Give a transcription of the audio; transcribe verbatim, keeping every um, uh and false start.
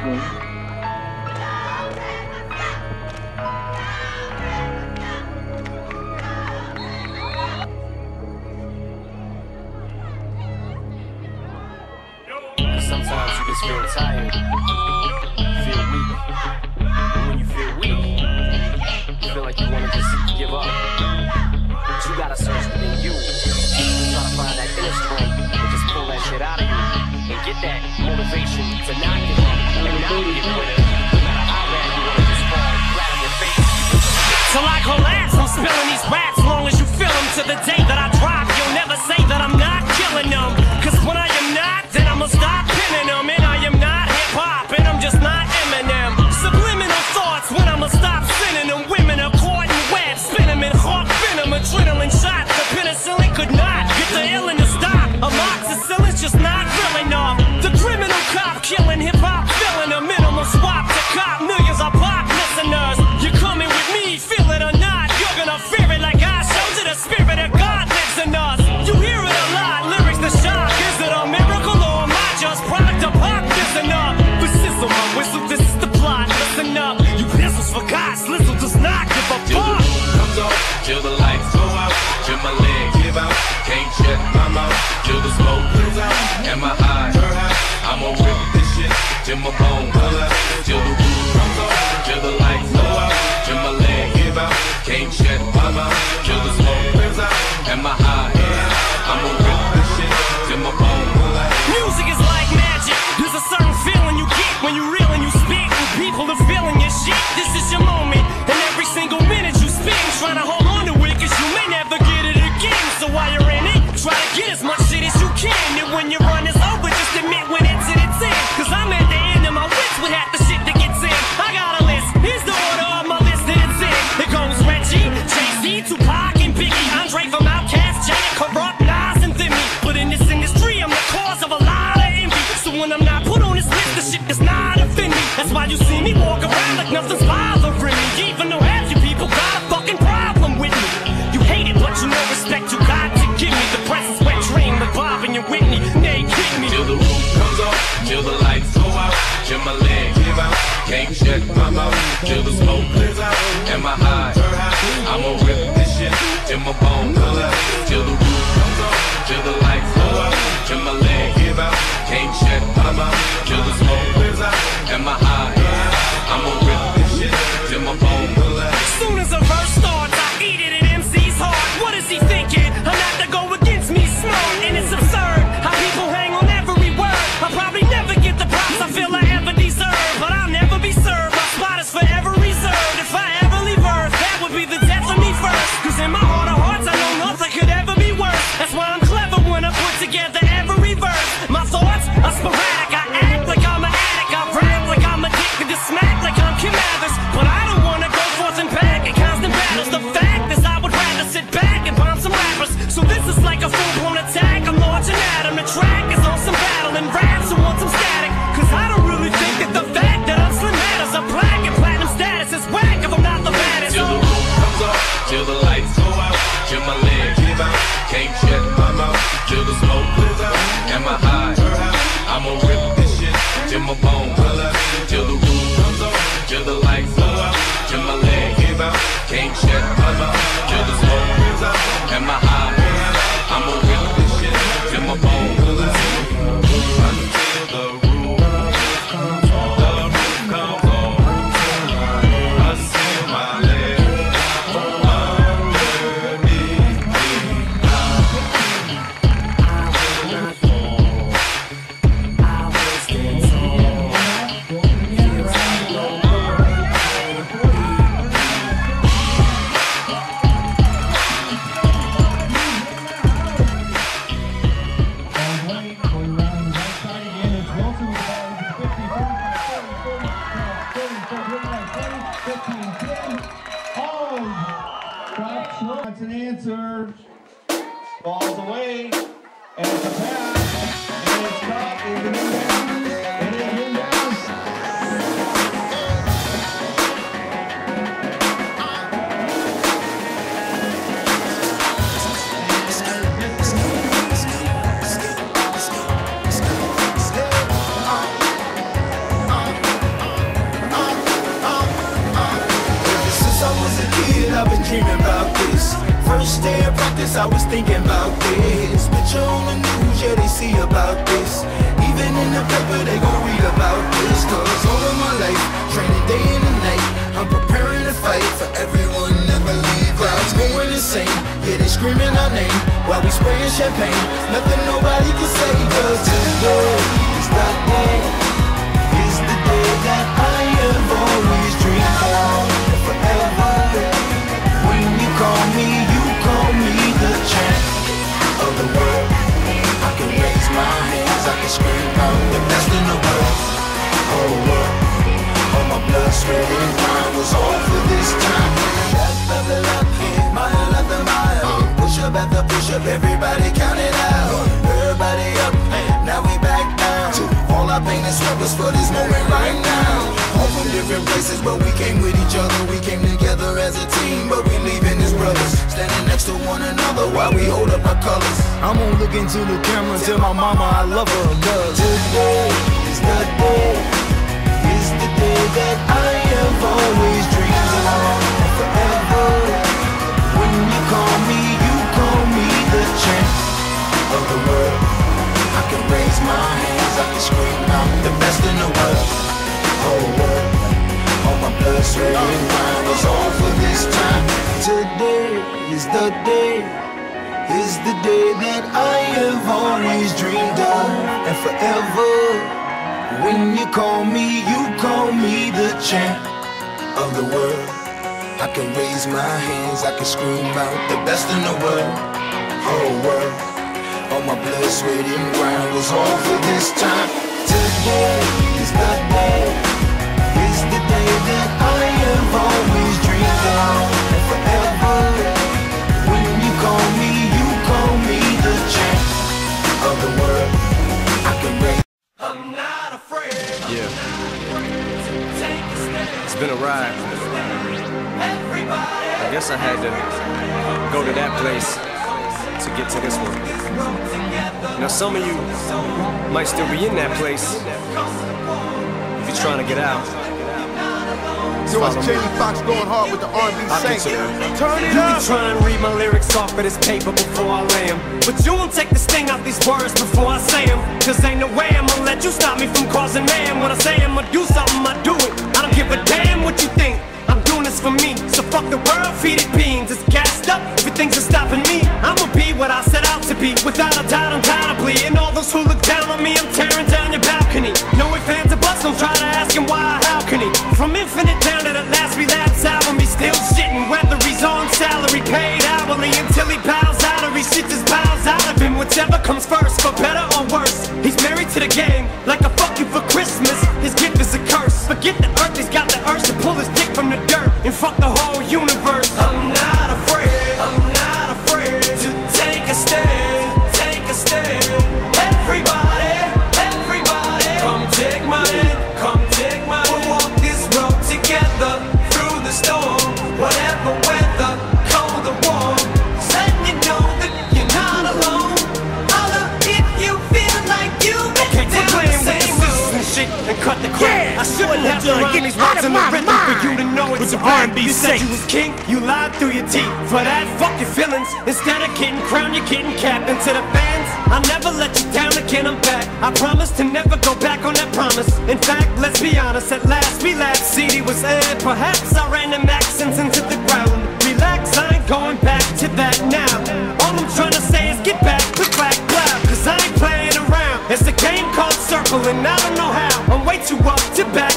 Sometimes you just feel tired, feel weak. And when you feel weak, you feel like you want to just give up. But you gotta search within you. Try to find that inner strength and just pull that shit out of you. And get that motivation to not give up and not give up. No matter how bad you want to just fall flat on your face. Till I collapse, I'm spilling these raps. Long as you feel them to the day that I drop. You'll never say that I'm not killing them. Cause when I am not, then I'ma stop pinning them. And I am not hip-hop, and I'm just not Eminem. Subliminal thoughts when I'ma stop sending them. Women are caught in web, spin them in hawk venom. Adrenaline shots, the penicillin could not get the illin to stop. Amoxicillin's just not real enough. The criminal cop killing hip-hop, filling a minimal swap to cop. Millions of pop listeners. You're coming with me, feel it or not. You're gonna fear it like I showed you. The spirit of God lives in us. You hear it a lot, lyrics the shock. Is it a miracle or am I just product of pop? Listen up, the sizzle, my whistle, this is the plot. Listen up, you pistols for God, Slizzle does not give a Till fuck. the roof comes off, till the lights go out, till my legs give out, can't shut my mouth, till the smoke clears out, and my eyes, I'ma rip this shit, till my bones pull out, till the roof comes off, till the lights go out, till my legs give out, can't shut my mouth, till the smoke clears out, and my eyes, I'ma rip this shit, till my bones pull out. Music is like magic. There's a certain feeling you get when you reel and you speak. When people are feeling your shit, this is your moment. And every single minute you spend trying to hold on to it, cause you may never get it again. So while you're in it, try to get as much shit as you can. And when your run is over, just admit when it's in its end. Cause I'm at the end of my wits with half the shit that gets in. I got a list, here's the order of my list that it's in. It goes Reggie, Jay-Z, Tupac, and Biggie. Andre from Outkast, Janet, Corrupt, Nas, and Thimmy. But in this industry, I'm the cause of a lot of envy. So when I'm not put on this list, the shit does not offend me. That's why you see me walk around like nothing's bothering me. Even though half you people got a fucking problem with me. You hate it, but you know respect you got to give me. The press is wet dream with Bob and your Whitney. They kick me. Till the roof comes off, till the lights go out, till my legs give out, can't shut my mouth, till the smoke clears out, and my eyes, I'ma rip this shit, till my bones pull out, till the roof comes off, till the lights go out, till my legs give out, can't shut my mouth, till the smoke clears out, and my eyes, I'ma rip this shit, till my bones pull out. As soon as a verse starts, I eat it in M C's heart. What is he thinking? I'm not to go against me smart, and it's absurd how people hang on every word. I'll probably never get the props I feel I ever deserve, but I'll never be served. My spot is forever reserved. If I ever leave Earth, that would be the death of me first. Cause in my heart of hearts, I know nothing could ever be worse. That's why I'm clever when I put together every verse. My thoughts are sporadic. I act like I'm an addict. I rap like I'm addicted to smack like I'm Kim Mathers. But I don't wanna go forth and back in constant battles. The fact is I would rather sit back and bomb some rappers. So this is like a full-blown attack. I'm launching at him. The track is on some battle and raps who want some static. Cause I don't really think that the fact that I'm slim matters. A black and platinum status is whack if I'm not the baddest. Till the roof comes off, till the lights go out, till my legs give out, can't shut my mouth, till the smoke clears out, and my eyes, I'ma rip this shit, till my bones pull out, till the roof comes off, till the lights go out, till my legs give out, can't shut my mouth, till the smoke clears out, and my eyes, I'ma rip this shit, till my bones pull out, until the roof comes off, the roof comes off, I see my legs underneath me now. That's an answer. Balls away. And it's a pass. And it's caught in the inbound. And it's inbound. thinking about this. Picture on the news, yeah, they see about this. Even in the paper, they gon' read about this. Cause all of my life, training day and night, I'm preparing to fight for everyone to believe. Crowds going insane, yeah, they screaming our name while we spraying champagne. Nothing nobody can say. Cause today is the day, is the day that I have always dreamed of. Forever, when you call me, you call me the champ of the world. I can raise my hands, I can scream out the best in the world. Whole world, all my blood, sweat and grind was all for this time. Left after left, mile after mile, push up after push up, everybody count it out. Everybody up, now we back down. All our pain and sweat was for this moment right now. All from different places, but we came with each other. We came together as a team, but we leaving as brothers. Standing next to one another while we hold up our colors. I'm gonna look into the camera and tell my mama I love her. Cause today is the day, is the day that I have always dreamed of. Forever, when you call me, you call me the champ of the world. I can raise my hands, I can scream out the best in the world. Whole world, all my blood, sweat and grind was all for this time. Today is the day, is the day that I have always dreamed of. And forever, when you call me, you call me the champ of the world. I can raise my hands, I can scream out the best in the world. Whole world, all my blood, sweat and grind was all for this time. Today is the day, is the day that I have always dreamed of. And forever, when you call me, you call me the champ of the world. I can raise. I'm not afraid. Yeah, Take a step. it's been a ride. Everybody. I guess I had to go to that place to get to this one. Now some of you might still be in that place if you're trying to get out. Yo, it's Jamie Foxx going hard with the R and B I'll Saint. get to it. Turn it You up! can try and read my lyrics off of this paper before I lay 'em, but you won't take the sting out these words before I say 'em. Cause ain't no way I'm gonna let you stop me from causing mayhem. When I say I'm gonna do something, I do it. I don't give a damn what you think. I'm doing this for me, so fuck the world, feed it beans. It's gassed up, everything's stopping me. I'ma be what I set out to be, without a doubt, undoubtedly. And all those who look down on me, I'm tearing down your balcony. No ifs, ands, or buts, don't try to ask him why or how can he. From Infinite down to the last relapse album, he's still shitting, whether he's on salary, paid hourly, until he bows out or he shit just bows out of him. Whichever comes first, for better or worse. He's married to the game, like a fuck you for Christmas. His gift is a curse. Forget the earth, he's got the urge to pull his dick from the dirt and fuck the whole universe. I'm not afraid, I'm not afraid to take a stand, take a stand. Everybody, everybody, come take my hand, come take my hand. We'll walk this road together through the storm, whatever weather, cold or warm. Just letting you know that you're not alone. Holla if you feel like you've been down the same road. And shit and cut the crap. Yeah. I shouldn't have to Get rhyme these words out of in the my rhythm for you to mind. know it's With a the rap. R and B You said Saint. you was king, you lied through your teeth. For that, fuck your feelings. Instead of getting crowned, you're getting capped. And to the fans, I'll never let you down again, I'm back. I promise to never go back on that promise. In fact, let's be honest, at last we laughed. C D was aired, perhaps I ran them accents into the ground. Relax, I ain't going back to that now. All I'm trying to say is get back to black cloud, cause I ain't playing around. It's a game called Circle and I don't know how. I'm way too up to back